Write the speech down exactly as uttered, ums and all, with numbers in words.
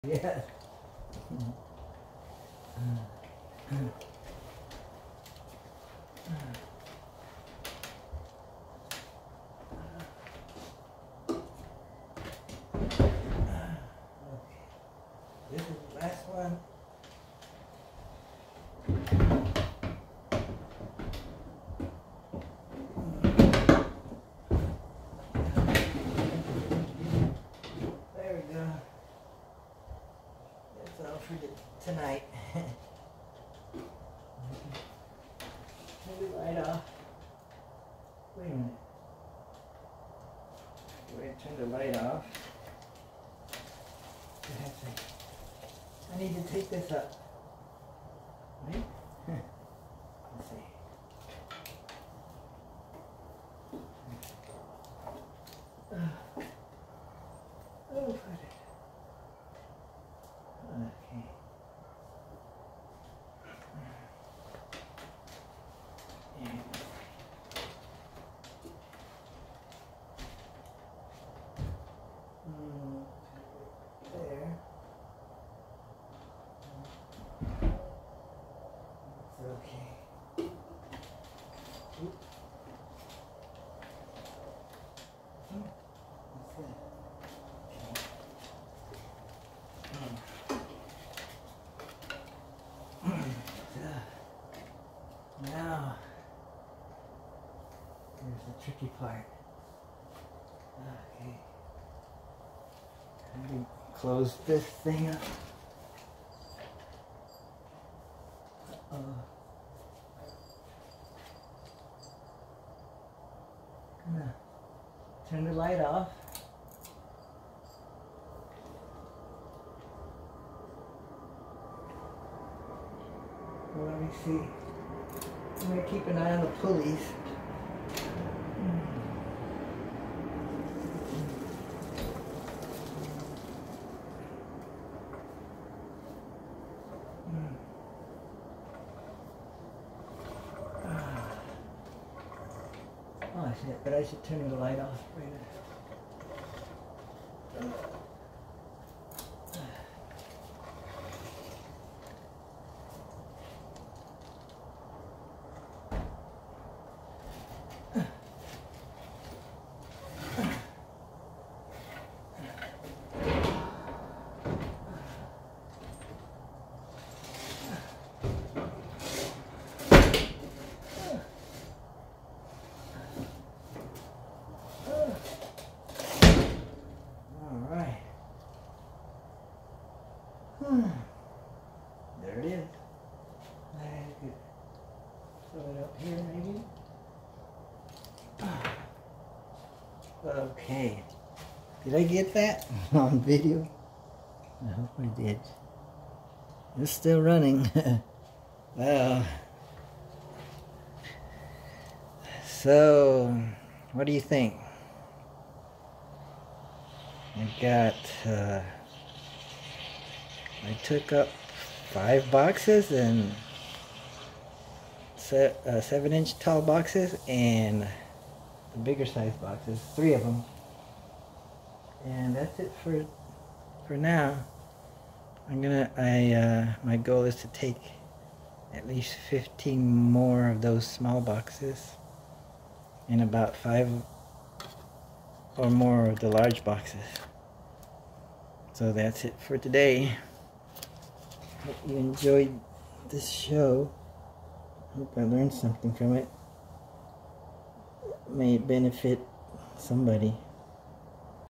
Yeah. This is the last one. There we go. That's all for the, tonight. Turn the light off. Wait a minute. Wait, turn the light off. I have to. I need to take this up. Right? Let's see. Uh, oh, put it. Okay. Yeah. Mm, there. Okay. Oop. Hmm. What's that? Okay. Hmm. Now, here's the tricky part. Okay. Let me close this thing up. Uh-oh. Gonna turn the light off. Well, let me see. I'm gonna keep an eye on the pulleys. Oh shit, but I should turn the light off right now. There it is. I could throw it up here maybe. Okay. Did I get that on video? I hope I did. It's still running. Wow. So, what do you think? I got, uh, I took up five boxes and se uh, seven inch tall boxes and the bigger size boxes, three of them. And that's it for for now. I'm gonna, I, uh, my goal is to take at least fifteen more of those small boxes and about five or more of the large boxes. So that's it for today. Hope you enjoyed this show. Hope I learned something from it. May benefit somebody.